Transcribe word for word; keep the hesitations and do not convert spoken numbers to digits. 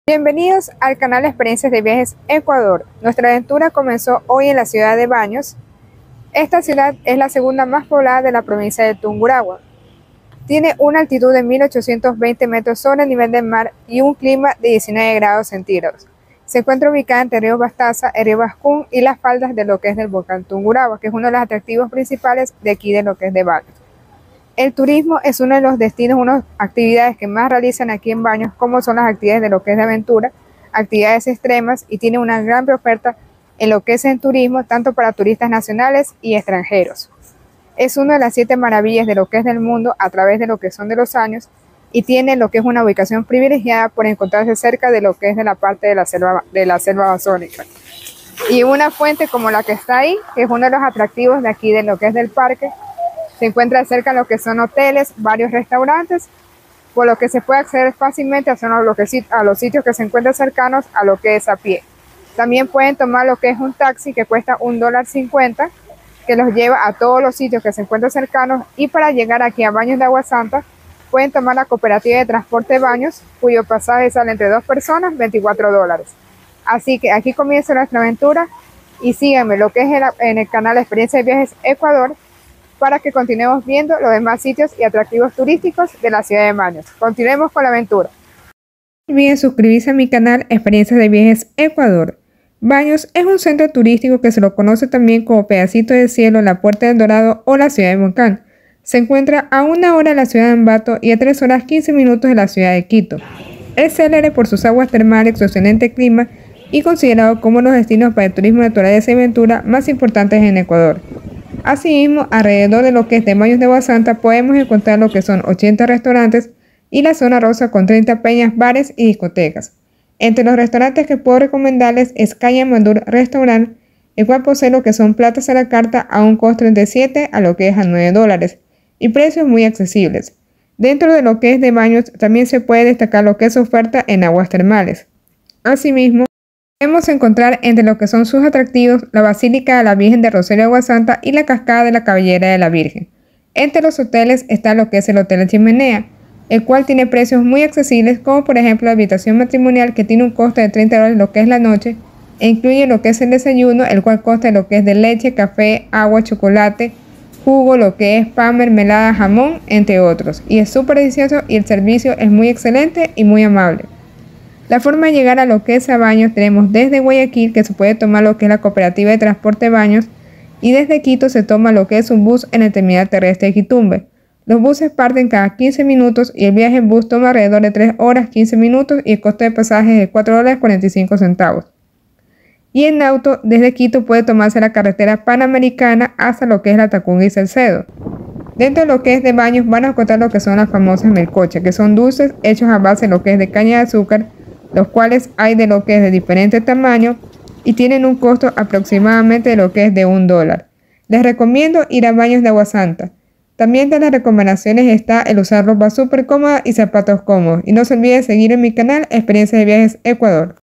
Bienvenidos al canal Experiencias de Viajes Ecuador. Nuestra aventura comenzó hoy en la ciudad de Baños. Esta ciudad es la segunda más poblada de la provincia de Tungurahua. Tiene una altitud de mil ochocientos veinte metros sobre el nivel del mar y un clima de diecinueve grados centígrados. Se encuentra ubicada entre el río Bastaza, el río Bascún y las faldas de lo que es del volcán Tungurahua, que es uno de los atractivos principales de aquí de lo que es de Baños. El turismo es uno de los destinos, una de las actividades que más realizan aquí en Baños, como son las actividades de lo que es de aventura, actividades extremas, y tiene una gran oferta en lo que es en turismo, tanto para turistas nacionales y extranjeros. Es una de las siete maravillas de lo que es del mundo a través de lo que son de los años, y tiene lo que es una ubicación privilegiada por encontrarse cerca de lo que es de la parte de la selva, de la selva amazónica. Y una fuente como la que está ahí, que es uno de los atractivos de aquí de lo que es del parque. Se encuentra cerca de lo que son hoteles, varios restaurantes, por lo que se puede acceder fácilmente a los sitios que se encuentran cercanos a lo que es a pie. También pueden tomar lo que es un taxi que cuesta un dólar cincuenta, que los lleva a todos los sitios que se encuentran cercanos, y para llegar aquí a Baños de Agua Santa pueden tomar la cooperativa de transporte Baños, cuyo pasaje sale entre dos personas, veinticuatro dólares. Así que aquí comienza nuestra aventura y síganme lo que es el, en el canal Experiencia de Viajes Ecuador, para que continuemos viendo los demás sitios y atractivos turísticos de la ciudad de Baños. Continuemos con la aventura. No olviden suscribirse a mi canal Experiencias de Viajes Ecuador. Baños es un centro turístico que se lo conoce también como Pedacito del Cielo, la Puerta del Dorado o la Ciudad de Volcán. Se encuentra a una hora de la ciudad de Ambato y a tres horas quince minutos de la ciudad de Quito. Es célebre por sus aguas termales, su excelente clima y considerado como uno de los destinos para el turismo, naturaleza y aventura más importantes en Ecuador. Asimismo, alrededor de lo que es de Baños de Agua Santa podemos encontrar lo que son ochenta restaurantes y la zona rosa con treinta peñas, bares y discotecas. Entre los restaurantes que puedo recomendarles es Calle Mandur Restaurant, el cual posee lo que son platos a la carta a un costo entre siete a lo que es a nueve dólares y precios muy accesibles. Dentro de lo que es de Baños también se puede destacar lo que es oferta en aguas termales. Asimismo, podemos encontrar entre lo que son sus atractivos la Basílica de la Virgen de Rosario de Agua Santa y la Cascada de la Cabellera de la Virgen. Entre los hoteles está lo que es el Hotel Chimenea, el cual tiene precios muy accesibles, como por ejemplo la habitación matrimonial, que tiene un costo de treinta dólares lo que es la noche, e incluye lo que es el desayuno, el cual consta lo que es de leche, café, agua, chocolate, jugo, lo que es pan, mermelada, jamón, entre otros. Y es súper delicioso y el servicio es muy excelente y muy amable. La forma de llegar a lo que es a Baños tenemos desde Guayaquil, que se puede tomar lo que es la cooperativa de transporte Baños, y desde Quito se toma lo que es un bus en el terminal terrestre de Quitumbe. Los buses parten cada quince minutos y el viaje en bus toma alrededor de tres horas quince minutos y el costo de pasaje es de cuatro dólares cuarenta y cinco centavos. Y en auto desde Quito puede tomarse la carretera panamericana hasta lo que es la Tacunga y Salcedo. Dentro de lo que es de Baños van a encontrar lo que son las famosas melcochas, que son dulces hechos a base de lo que es de caña de azúcar, los cuales hay de lo que es de diferente tamaño y tienen un costo aproximadamente de lo que es de un dólar. Les recomiendo ir a Baños de Agua Santa. También de las recomendaciones está el usar ropa súper cómoda y zapatos cómodos. Y no se olviden seguir en mi canal Experiencias de Viajes Ecuador.